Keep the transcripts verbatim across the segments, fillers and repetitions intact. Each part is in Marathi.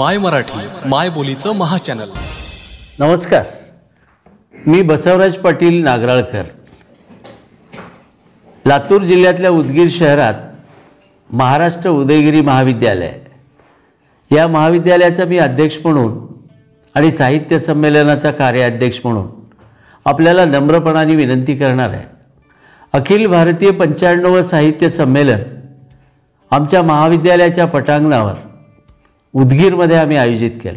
माय मराठी माय बोलीचं महाचॅनल। नमस्कार, मी बसवराज पाटील नागराळकर। लातूर जिल्ह्यातल्या उदगीर शहरात महाराष्ट्र उदयगिरी महाविद्यालय या महाविद्यालयाचा मी अध्यक्ष म्हणून आणि साहित्य संमेलनाचा कार्याध्यक्ष म्हणून आपल्याला नम्रपणाने विनंती करणार आहे। अखिल भारतीय पंच्याण्णव साहित्य संमेलन आमच्या महाविद्यालयाच्या पटांगणावर उदगीरमध्ये आम्ही आयोजित केलं।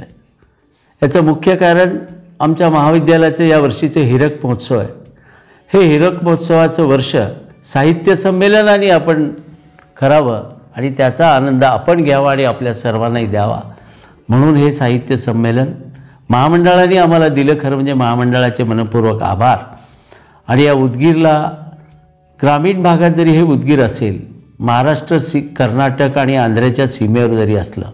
याचं मुख्य कारण आमच्या महाविद्यालयाचं या वर्षीचे हिरक महोत्सव आहे। हे हिरक महोत्सवाचं वर्ष साहित्य संमेलनाने आपण करावं आणि त्याचा आनंद आपण घ्यावा आणि आपल्या सर्वांनाही द्यावा म्हणून हे साहित्य संमेलन महामंडळाने आम्हाला दिलं। खरं म्हणजे महामंडळाचे मनपूर्वक आभार। आणि या उदगीरला ग्रामीण भागात जरी हे उदगीर असेल, महाराष्ट्र सी कर्नाटक आणि आंध्रच्या सीमेवर जरी असलं,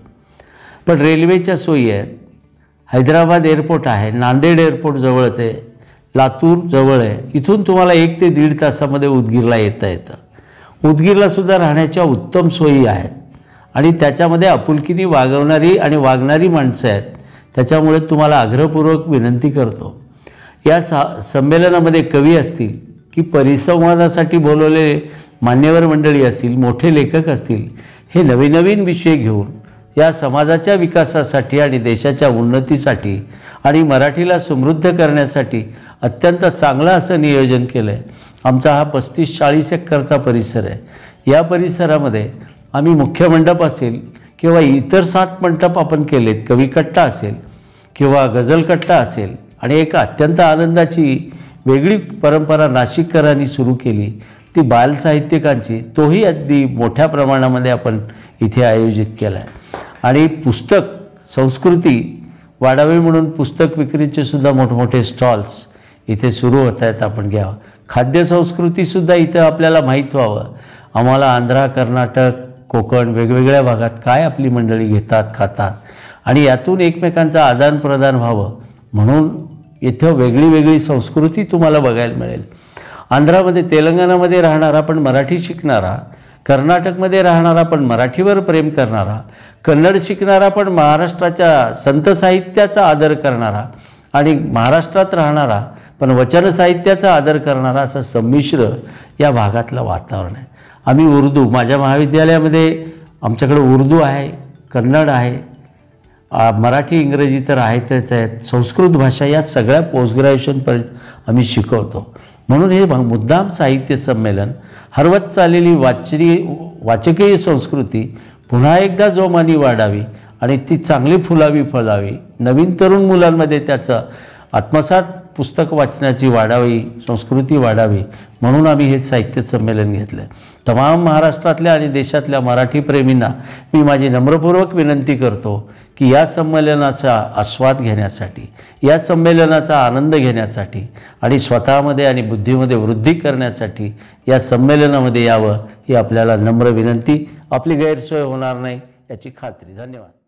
पण रेल्वेच्या सोयी आहेत। हैदराबाद एअरपोर्ट आहे, नांदेड एअरपोर्ट जवळच आहे, लातूर जवळ आहे। इथून तुम्हाला एक ते दीड तासामध्ये उदगीरला येता येतं। उदगीरला सुद्धा राहण्याच्या उत्तम सोयी आहेत आणि त्याच्यामध्ये आपुलकीने वागवणारी आणि वागणारी माणसं आहेत। त्याच्यामुळे तुम्हाला आग्रहपूर्वक विनंती करतो, या सा संमेलनामध्ये कवी असतील की परिसंवादासाठी बोलवलेले मान्यवर मंडळी असतील, मोठे लेखक असतील, हे नवीन नवीन विषय घेऊन या समाजाच्या विकासासाठी आणि देशाच्या उन्नतीसाठी आणि मराठीला समृद्ध करण्यासाठी अत्यंत चांगलं असं नियोजन केलं आहे। आमचा हा पस्तीस चाळीस एकरचा परिसर आहे। या परिसरामध्ये आम्ही मुख्य मंडप असेल किंवा इतर सात मंडप आपण केलेत, कविकट्टा असेल किंवा गझलकट्टा असेल आणि एक अत्यंत आनंदाची वेगळी परंपरा नाशिककरांनी सुरू केली, ती बालसाहित्यिकांची। तोही अगदी मोठ्या प्रमाणामध्ये आपण इथे आयोजित केला आहे। आणि पुस्तक संस्कृती वाढावी म्हणून पुस्तक विक्रीचे सुद्धा मोठमोठे स्टॉल्स इथे सुरू होत आहेत, आपण घ्यावं। खाद्य संस्कृतीसुद्धा इथं आपल्याला माहीत व्हावं। आम्हाला आंध्र, कर्नाटक, कोकण वेगवेगळ्या भागात काय आपली मंडळी घेतात, खातात आणि यातून एकमेकांचं आदानप्रदान व्हावं म्हणून इथं वेगळी वेगळी संस्कृती तुम्हाला बघायला मिळेल। आंध्रामध्ये, तेलंगणामध्ये राहणारा पण मराठी शिकणारा, कर्नाटकमध्ये राहणारा पण मराठीवर प्रेम करणारा, कन्नड शिकणारा पण महाराष्ट्राच्या संत साहित्याचा आदर करणारा आणि महाराष्ट्रात राहणारा पण वचन साहित्याचा आदर करणारा, असं संमिश्र या भागातलं वातावरण आहे। आम्ही उर्दू, माझ्या महाविद्यालयामध्ये आमच्याकडे उर्दू आहे, कन्नड आहे, मराठी इंग्रजी तर आहेतच आहेत, संस्कृत भाषा या सगळ्या पोस्ट ग्रॅज्युएशनपर्यंत आम्ही शिकवतो। म्हणून हे मुद्दाम साहित्य संमेलन हरवत चाललेली वाचनी वाचकीय संस्कृती पुन्हा एकदा जोमानी वाढावी आणि ती चांगली फुलावी फळावी, नवीन तरुण मुलांमध्ये त्याचं आत्मसात पुस्तक वाचनाची वाढावी, संस्कृती वाढावी म्हणून आम्ही हे साहित्य संमेलन घेतलं। तमाम महाराष्ट्रातल्या आणि देशातल्या मराठी प्रेमींना मी माझी नम्रपूर्वक विनंती करतो की या संमेलनाचा आस्वाद घेण्यासाठी, या संमेलनाचा आनंद घेण्यासाठी आणि स्वतःमध्ये आणि बुद्धीमध्ये वृद्धी करण्यासाठी या संमेलनामध्ये यावं ही आपल्याला नम्र विनंती। आपली गैरसोय होणार नाही याची खात्री। धन्यवाद।